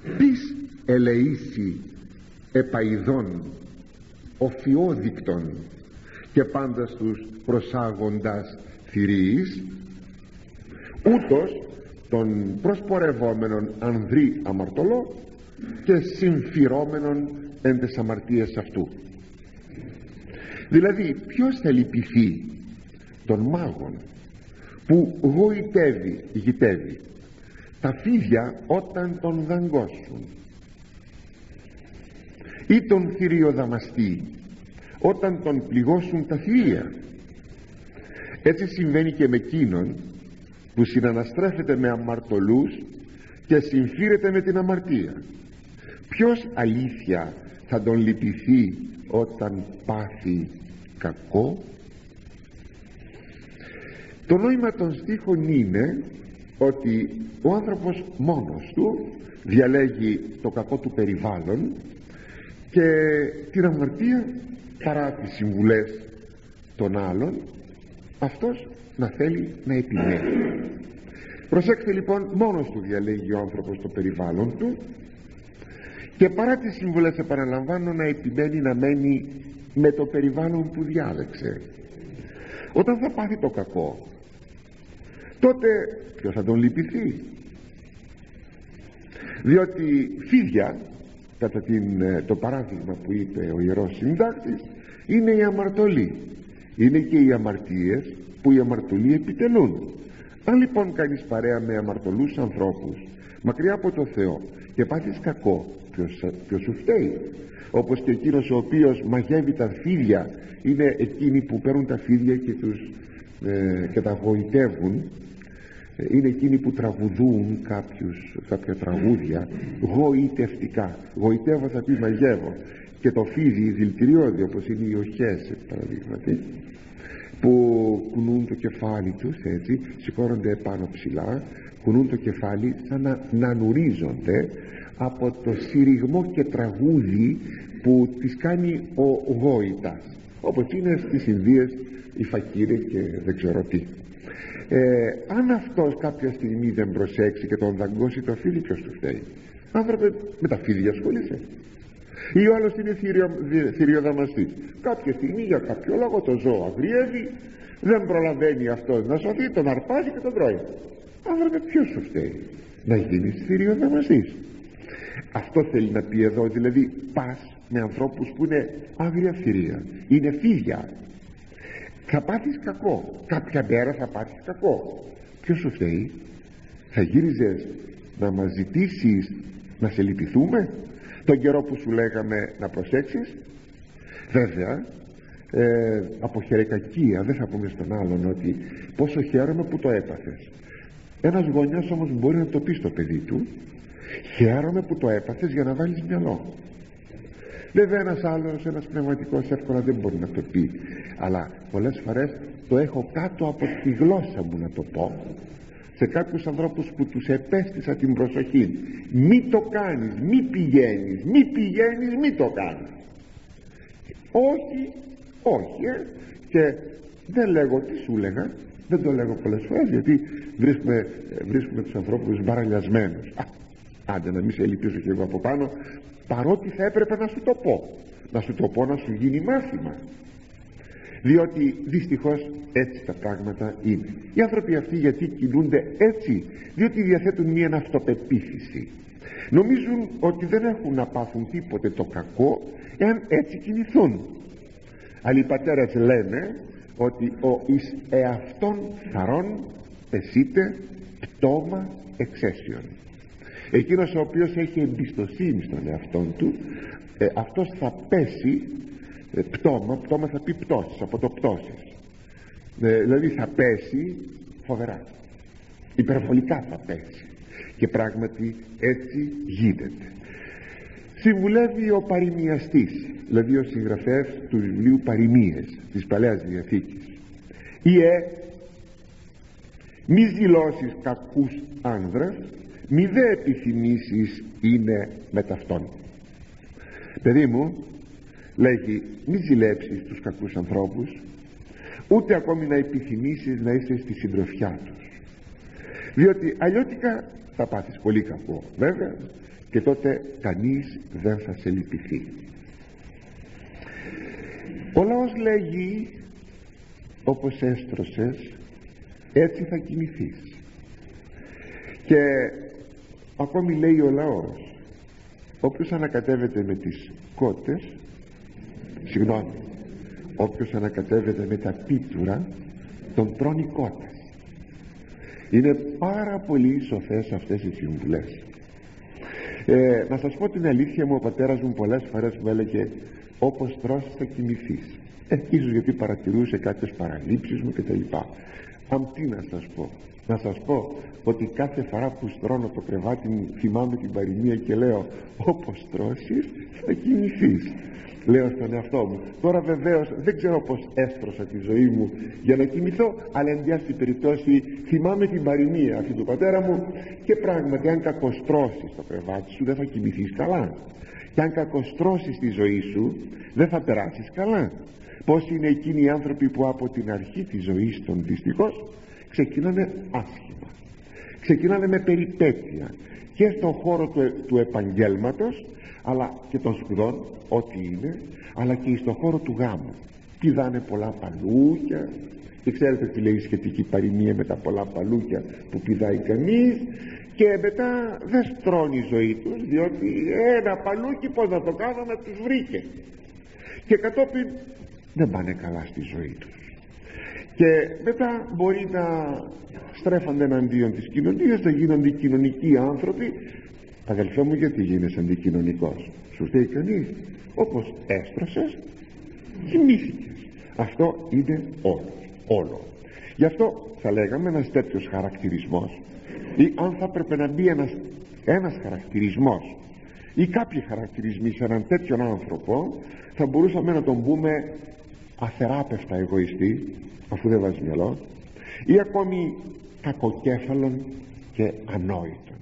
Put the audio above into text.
Πις ελεήσει επαειδών οφιόδεικτων και πάντα τους προσάγοντας θηρίης, ούτως των προσπορευόμενων ανδρή αμαρτωλό και συμφυρώμενων εν τες αμαρτίες αυτού. Δηλαδή ποιος θα λυπηθεί των μάγων που γοητεύει τα φίδια όταν τον δαγκώσουν, ή τον θηριοδαμαστή όταν τον πληγώσουν τα θηρία? Έτσι συμβαίνει και με εκείνον που συναναστρέφεται με αμαρτωλούς και συμφύρεται με την αμαρτία. Ποιος αλήθεια θα τον λυπηθεί όταν πάθει κακό? Το νόημα των στίχων είναι ότι ο άνθρωπος μόνος του διαλέγει το κακό του περιβάλλον και την αμαρτία, παρά τις συμβουλές των άλλων, αυτός να θέλει να επιμένει. Προσέξτε λοιπόν, μόνος του διαλέγει ο άνθρωπος το περιβάλλον του και παρά τις συμβουλές, επαναλαμβάνω, να επιμένει να μένει με το περιβάλλον που διάλεξε. Όταν θα πάθει το κακό, τότε ποιος θα τον λυπηθεί? Διότι φίδια, κατά το παράδειγμα που είπε ο Ιερός Συντάκτης, είναι οι αμαρτωλοί, είναι και οι αμαρτίες που οι αμαρτωλοί επιτελούν. Αν λοιπόν κάνεις παρέα με αμαρτωλούς ανθρώπους μακριά από το Θεό και πάθεις κακό, ποιος σου φταίει? Όπως και εκείνος ο οποίος μαγεύει τα φίδια, είναι εκείνοι που παίρνουν τα φίδια και τα γοητεύουν, είναι εκείνοι που τραγουδούν κάποια τραγούδια γοητευτικά. Γοητεύω θα πει μαγεύω. Και το φίδι δηλητηριώδη, όπως είναι οι οχές παραδείγματι, που κουνούν το κεφάλι τους έτσι, σηκώνονται επάνω ψηλά, κουνούν το κεφάλι σαν να νουρίζονται από το συρριγμό και τραγούδι που τις κάνει ο γόητας, όπως είναι στις Ινδίες οι φακύροι και δεν ξέρω τι. Αν αυτός κάποια στιγμή δεν προσέξει και τον δαγκώσει το φίδι, ποιος του φταίει? Άνθρωπε, με τα φίδια ασχολείσαι? Ή ο άλλος είναι θηριοδαμαστής, κάποια στιγμή για κάποιο λόγο το ζώο αγριεύει, δεν προλαβαίνει αυτός να σωθεί, τον αρπάζει και τον τρώει. Άνθρωπε, ποιος σου φταίει? Να γίνεις θηριοδαμαστής. Αυτό θέλει να πει εδώ, δηλαδή πας με ανθρώπους που είναι άγρια θηρία, είναι φίδια. Θα πάθεις κακό, κάποια μέρα θα πάθεις κακό. Ποιος σου φταίει? Θα γύριζες να μας ζητήσεις να σε λυπηθούμε τον καιρό που σου λέγαμε να προσέξεις? Βέβαια από χερεκακία δεν θα πούμε στον άλλον ότι πόσο χαίρομαι που το έπαθες. Ένας γονιός όμως μπορεί να το πει στο παιδί του, χαίρομαι που το έπαθες, για να βάλεις μυαλό. Βέβαια ένας άλλος, ένας πνευματικός, εύκολα δεν μπορεί να το πει, αλλά πολλές φορές το έχω κάτω από τη γλώσσα μου να το πω σε κάποιους ανθρώπους που τους επέστησα την προσοχή. Μη το κάνεις, μη πηγαίνεις, μη το κάνεις. Όχι και δεν λέγω τι σου λέγα, δεν το λέγω πολλές φορές, γιατί βρίσκουμε τους ανθρώπους μπαραλιασμένους. Άντε να μην σε λυπήσω και εγώ από πάνω, παρότι θα έπρεπε να σου το πω, να σου γίνει μάθημα. Διότι δυστυχώς έτσι τα πράγματα είναι. Οι άνθρωποι αυτοί γιατί κινούνται έτσι? Διότι διαθέτουν μια αυτοπεποίθηση. Νομίζουν ότι δεν έχουν να πάθουν τίποτε το κακό εάν έτσι κινηθούν. Αλλά οι πατέρες λένε ότι ο εις εαυτόν θαρών πεσείται πτώμα εξαίσιον. Εκείνος ο οποίος έχει εμπιστοσύνη στον εαυτόν του, αυτός θα πέσει πτώμα θα πει πτώσεις, από το πτώσεις, δηλαδή θα πέσει φοβερά, υπερβολικά θα πέσει, και πράγματι έτσι γίνεται. Συμβουλεύει ο παροιμιαστής, δηλαδή ο συγγραφέας του βιβλίου Παροιμίες της Παλαιάς Διαθήκης: μη ζηλώσεις κακούς άνδρας, μη δε επιθυμήσεις είναι με ταυτόν. Παιδί μου, λέγει, μη ζηλέψεις τους κακούς ανθρώπους, ούτε ακόμη να επιθυμήσεις να είσαι στη συντροφιά τους, διότι αλλιώτικα θα πάθεις πολύ κακό βέβαια, και τότε κανείς δεν θα σε λυπηθεί. Ο λαός λέγει, όπως έστρωσες έτσι θα κοιμηθείς. Και ακόμη λέει ο λαός, όποιος ανακατεύεται με τις κότες, όποιος ανακατεύεται με τα πίτουρα, τον τρώνε κότες. Είναι πάρα πολύ σοφές αυτές οι συμβουλές. Να σας πω την αλήθεια μου, ο πατέρας μου πολλές φορές μου έλεγε, όπως τρώσεις θα κοιμηθείς. Ίσως γιατί παρατηρούσε κάποιες παραλήψεις μου κτλ. Τι να σας πω? Να σας πω ότι κάθε φορά που στρώνω το κρεβάτι μου θυμάμαι την παροιμία και λέω, όπως τρώσεις θα κοιμηθείς. Λέω στον εαυτό μου. Τώρα βεβαίως δεν ξέρω πως έστρωσα τη ζωή μου για να κοιμηθώ, αλλά εν διάστη περιπτώσει θυμάμαι την παροιμία αυτή του πατέρα μου, και πράγματι αν κακοστρώσεις το κρεβάτι σου δεν θα κοιμηθείς καλά, και αν κακοστρώσεις τη ζωή σου δεν θα περάσεις καλά. Πώς είναι εκείνοι οι άνθρωποι που από την αρχή της ζωής των δυστυχώς ξεκινάνε άσχημα, ξεκινάνε με περιπέτεια και στον χώρο του επαγγέλματος, αλλά και των σπουδών, ό,τι είναι, αλλά και στον χώρο του γάμου. Πηδάνε πολλά παλούκια, και ξέρετε τι λέει η σχετική παροιμία με τα πολλά παλούκια που πηδάει κανείς, και μετά δεν στρώνει η ζωή τους, διότι ένα παλούκι πως να το κάνω να τους βρήκε, και κατόπιν δεν πάνε καλά στη ζωή τους, και μετά μπορεί να στρέφονται εναντίον της κοινωνίας, να γίνονται κοινωνικοί άνθρωποι. Αδελφέ μου, γιατί γίνεσαι αντικοινωνικός? Σου φταίει κανείς? Όπως έστρωσες κοιμήθηκες. Αυτό είναι όλο. Γι' αυτό θα λέγαμε ένας τέτοιος χαρακτηρισμός, ή αν θα έπρεπε να μπει ένας χαρακτηρισμός ή κάποιοι χαρακτηρισμοί σε έναν τέτοιον άνθρωπο, θα μπορούσαμε να τον πούμε αθεράπευτα εγωιστή, αφού δεν βάζει μυαλό, ή ακόμη κακοκέφαλον και ανόητον.